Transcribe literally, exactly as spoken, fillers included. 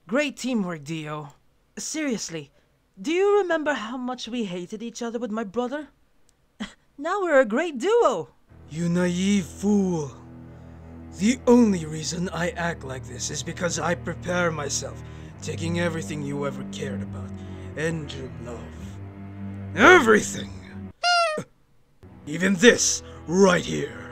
Great teamwork, Dio. Seriously, do you remember how much we hated each other with my brother? Now we're a great duo! You naive fool. The only reason I act like this is because I prepare myself, taking everything you ever cared about, and your love. Everything! Even this, right here.